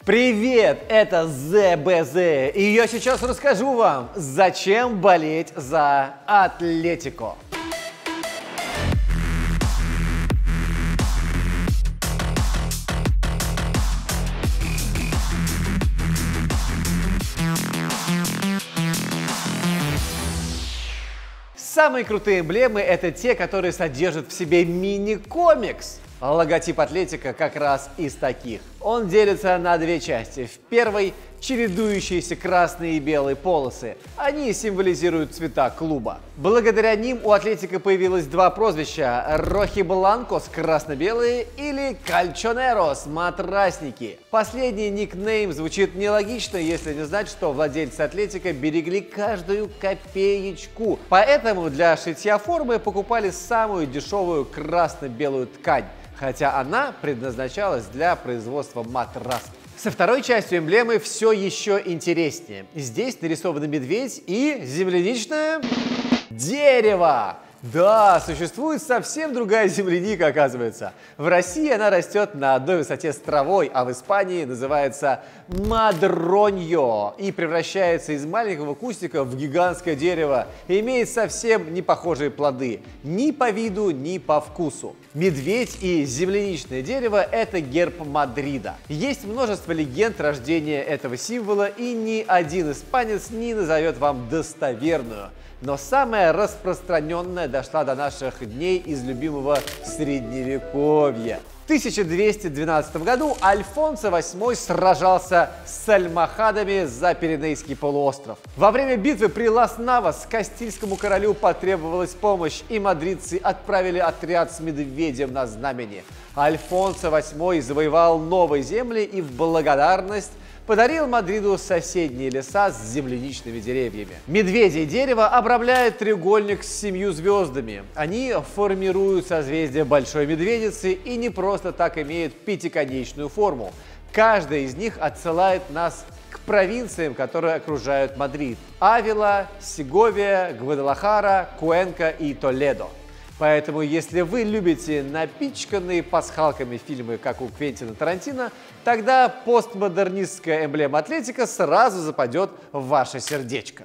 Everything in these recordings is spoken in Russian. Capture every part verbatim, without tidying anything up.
Привет, это зэ бэ зэ, и я сейчас расскажу вам, зачем болеть за Атлетико. Самые крутые эмблемы – это те, которые содержат в себе мини-комикс. Логотип Атлетико как раз из таких. Он делится на две части. В первой – чередующиеся красные и белые полосы. Они символизируют цвета клуба. Благодаря ним у Атлетико появилось два прозвища – Рохибланкос – красно-белые или Кальчонерос – матрасники. Последний никнейм звучит нелогично, если не знать, что владельцы Атлетико берегли каждую копеечку. Поэтому для шитья формы покупали самую дешевую красно-белую ткань, хотя она предназначалась для производства матрасов. Со второй частью эмблемы все еще интереснее. Здесь нарисованы медведь и земляничное дерево. Да, существует совсем другая земляника, оказывается. В России она растет на одной высоте с травой, а в Испании называется мадроньо и превращается из маленького кустика в гигантское дерево и имеет совсем не похожие плоды ни по виду, ни по вкусу. Медведь и земляничное дерево – это герб Мадрида. Есть множество легенд рождения этого символа, и ни один испанец не назовет вам достоверную. Но самая распространенная дошла до наших дней из любимого Средневековья. В тысяча двести двенадцатом году Альфонсо восьмой сражался с альмохадами за Пиренейский полуостров. Во время битвы при Лас-Навас Кастильскому королю потребовалась помощь, и мадридцы отправили отряд с медведем на знамени. Альфонсо восьмой завоевал новые земли и в благодарность подарил Мадриду соседние леса с земляничными деревьями. Медведя и дерево обрамляет треугольник с семью звездами. Они формируют созвездие Большой Медведицы и не просто так имеют пятиконечную форму. Каждая из них отсылает нас к провинциям, которые окружают Мадрид: Авила, Сеговия, Гвадалахара, Куэнка и Толедо. Поэтому, если вы любите напичканные пасхалками фильмы, как у Квентина Тарантино, тогда постмодернистская эмблема Атлетико сразу западет в ваше сердечко.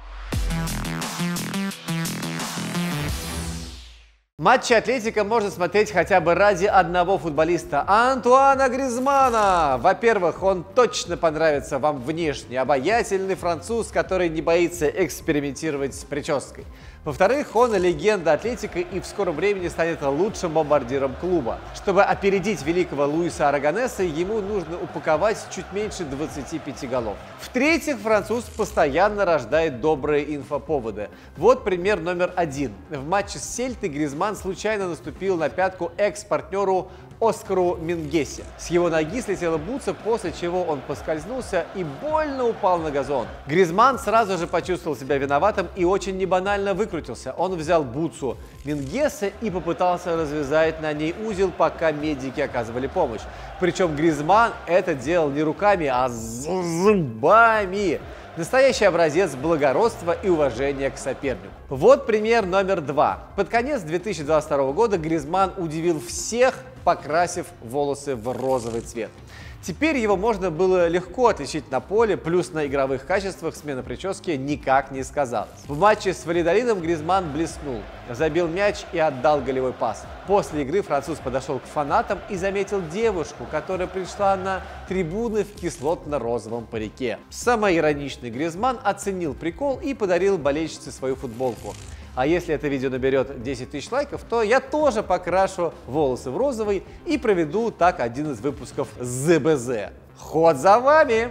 Матчи Атлетико можно смотреть хотя бы ради одного футболиста – Антуана Гризмана. Во-первых, он точно понравится вам внешне. Обаятельный француз, который не боится экспериментировать с прической. Во-вторых, он легенда Атлетико и в скором времени станет лучшим бомбардиром клуба. Чтобы опередить великого Луиса Арагонеса, ему нужно упаковать чуть меньше двадцати пяти голов. В-третьих, француз постоянно рождает добрые инфоповоды. Вот пример номер один. В матче с Сельтой Гризман случайно наступил на пятку экс-партнеру Оскару Мингесе. С его ноги слетела бутса, после чего он поскользнулся и больно упал на газон. Гризман сразу же почувствовал себя виноватым и очень небанально выкрутился. Он взял бутсу Мингеса и попытался развязать на ней узел, пока медики оказывали помощь. Причем Гризман это делал не руками, а зубами. Настоящий образец благородства и уважения к сопернику. Вот пример номер два. Под конец две тысячи двадцать второго года Гризман удивил всех, покрасив волосы в розовый цвет. Теперь его можно было легко отличить на поле, плюс на игровых качествах смена прически никак не сказалась. В матче с Валladолидом Гризман блеснул, забил мяч и отдал голевой пас. После игры француз подошел к фанатам и заметил девушку, которая пришла на трибуны в кислотно-розовом парике. Самоироничный Гризман оценил прикол и подарил болельщице свою футболку. А если это видео наберет десять тысяч лайков, то я тоже покрашу волосы в розовый и проведу так один из выпусков зэ бэ зэ. Ход за вами!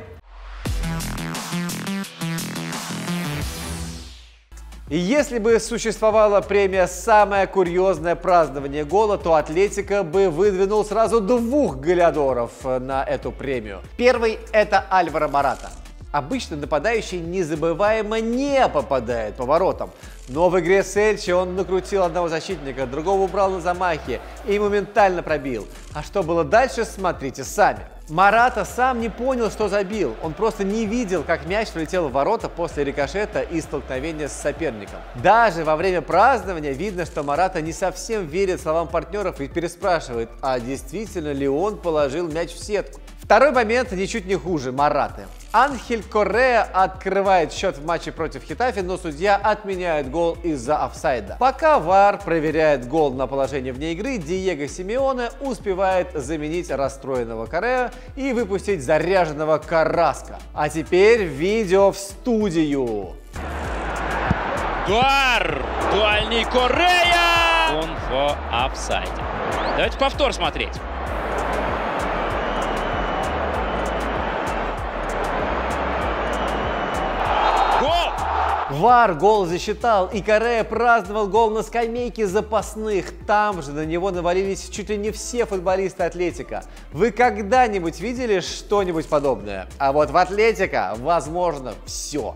И если бы существовала премия «Самое курьезное празднование гола», то Атлетико бы выдвинул сразу двух голеадоров на эту премию. Первый – это Альваро Мората. Обычно нападающий незабываемо не попадает по воротам. Но в игре с Эльчи он накрутил одного защитника, другого убрал на замахе и моментально пробил. А что было дальше, смотрите сами. Мората сам не понял, что забил. Он просто не видел, как мяч влетел в ворота после рикошета и столкновения с соперником. Даже во время празднования видно, что Мората не совсем верит словам партнеров и переспрашивает, а действительно ли он положил мяч в сетку. Второй момент ничуть не хуже Мораты. Анхель Корреа открывает счет в матче против Хетафе, но судья отменяет гол из-за офсайда. Пока ВАР проверяет гол на положение вне игры, Диего Симеоне успевает заменить расстроенного Корреа и выпустить заряженного Карраска. А теперь видео в студию. Удар! Дальний Корреа! Он в офсайде. Давайте повтор смотреть. ВАР гол засчитал, и Корреа праздновал гол на скамейке запасных. Там же на него навалились чуть ли не все футболисты Атлетико. Вы когда-нибудь видели что-нибудь подобное? А вот в Атлетико возможно все.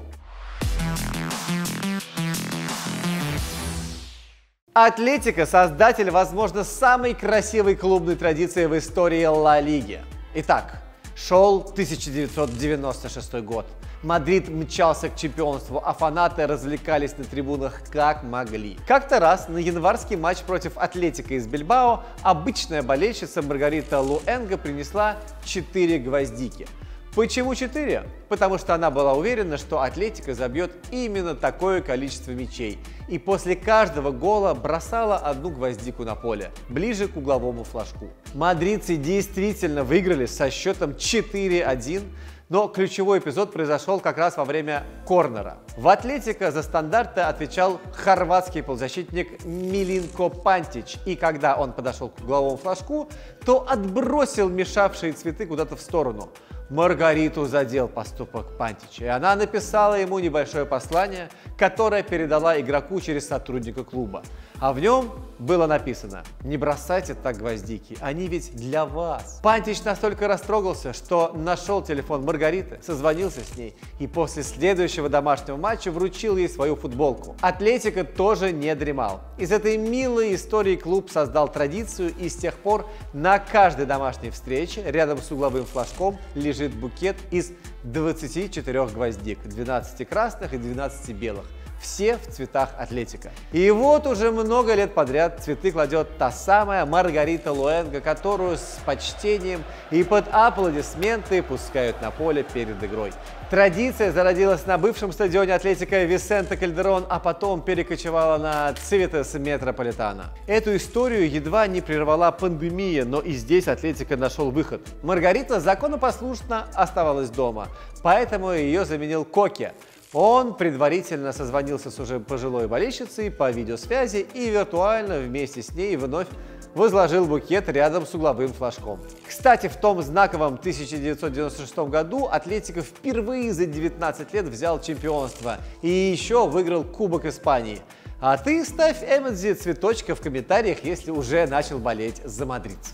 Атлетико – создатель, возможно, самой красивой клубной традиции в истории Ла Лиги. Итак, шел тысяча девятьсот девяносто шестой год. Мадрид мчался к чемпионству, а фанаты развлекались на трибунах как могли. Как-то раз на январский матч против Атлетико из Бильбао обычная болельщица Маргарита Луэнга принесла четыре гвоздики. Почему четыре? Потому что она была уверена, что Атлетико забьет именно такое количество мячей. И после каждого гола бросала одну гвоздику на поле, ближе к угловому флажку. Мадридцы действительно выиграли со счетом четыре один. Но ключевой эпизод произошел как раз во время корнера. В Атлетико за стандарты отвечал хорватский полузащитник Милинко Пантич. И когда он подошел к угловому флажку, то отбросил мешавшие цветы куда-то в сторону. Маргариту задел поступок Пантича, и она написала ему небольшое послание, которое передала игроку через сотрудника клуба. А в нем было написано: «Не бросайте так гвоздики, они ведь для вас». Пантич настолько растрогался, что нашел телефон Маргариты, созвонился с ней и после следующего домашнего матча вручил ей свою футболку. Атлетико тоже не дремал. Из этой милой истории клуб создал традицию, и с тех пор на каждой домашней встрече рядом с угловым флажком лежит букет из двадцати четырёх гвоздик, двенадцати красных и двенадцати белых. Все в цветах Атлетико. И вот уже много лет подряд цветы кладет та самая Маргарита Луэнга, которую с почтением и под аплодисменты пускают на поле перед игрой. Традиция зародилась на бывшем стадионе Атлетико Висенте Кальдерон, а потом перекочевала на Цивитас Метрополитано. Эту историю едва не прервала пандемия, но и здесь Атлетико нашел выход. Маргарита законопослушно оставалась дома, поэтому ее заменил Коке. Он предварительно созвонился с уже пожилой болельщицей по видеосвязи и виртуально вместе с ней вновь возложил букет рядом с угловым флажком. Кстати, в том знаковом тысяча девятьсот девяносто шестом году Атлетико впервые за девятнадцать лет взял чемпионство и еще выиграл Кубок Испании. А ты ставь эмодзи цветочка в комментариях, если уже начал болеть за мадридцев.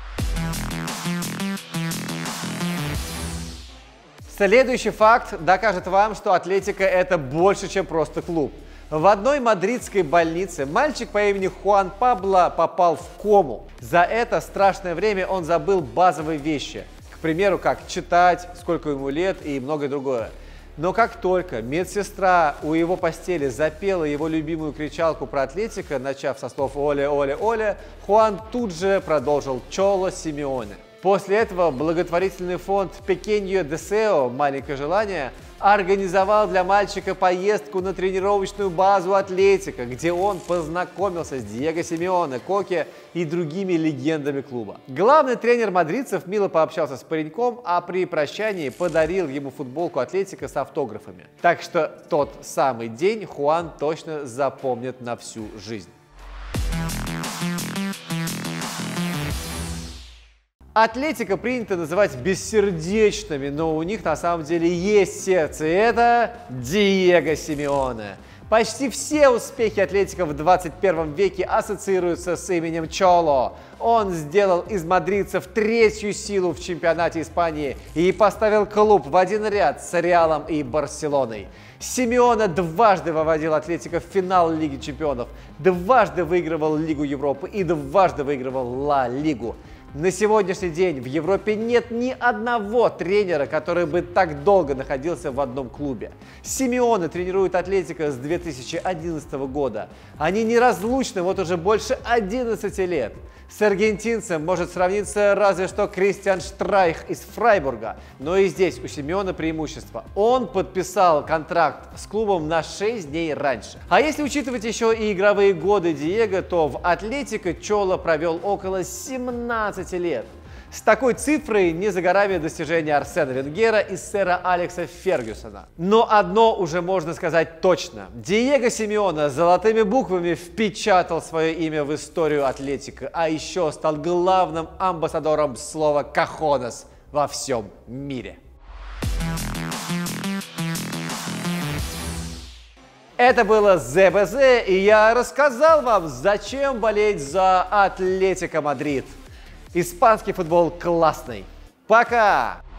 Следующий факт докажет вам, что Атлетико – это больше, чем просто клуб. В одной мадридской больнице мальчик по имени Хуан Пабло попал в кому. За это страшное время он забыл базовые вещи. К примеру, как читать, сколько ему лет и многое другое. Но как только медсестра у его постели запела его любимую кричалку про Атлетико, начав со слов «Оле, оле, оле», Хуан тут же продолжил «Чоло Симеоне». После этого благотворительный фонд Pequeño Deseo «Маленькое желание» организовал для мальчика поездку на тренировочную базу Атлетико, где он познакомился с Диего Симеоне, Коке и другими легендами клуба. Главный тренер мадридцев мило пообщался с пареньком, а при прощании подарил ему футболку Атлетико с автографами. Так что тот самый день Хуан точно запомнит на всю жизнь. Атлетико принято называть бессердечными, но у них на самом деле есть сердце, и это Диего Симеоне. Почти все успехи Атлетико в двадцать первом веке ассоциируются с именем Чоло. Он сделал из мадридцев третью силу в чемпионате Испании и поставил клуб в один ряд с Реалом и Барселоной. Симеоне дважды выводил Атлетико в финал Лиги Чемпионов, дважды выигрывал Лигу Европы и дважды выигрывал Ла Лигу. На сегодняшний день в Европе нет ни одного тренера, который бы так долго находился в одном клубе. Симеоне тренирует Атлетико с две тысячи одиннадцатого года. Они неразлучны вот уже больше одиннадцати лет. С аргентинцем может сравниться разве что Кристиан Штрайх из Фрайбурга. Но и здесь у Симеоне преимущество. Он подписал контракт с клубом на шесть дней раньше. А если учитывать еще и игровые годы Диего, то в Атлетико Чоло провел около семнадцати лет. С такой цифрой не за горами достижения Арсена Венгера и сэра Алекса Фергюсона. Но одно уже можно сказать точно. Диего Симеоне золотыми буквами впечатал свое имя в историю Атлетико, а еще стал главным амбассадором слова «кахонес» во всем мире. Это было зэ бэ зэ, и я рассказал вам, зачем болеть за Атлетико Мадрид. Испанский футбол классный. Пока!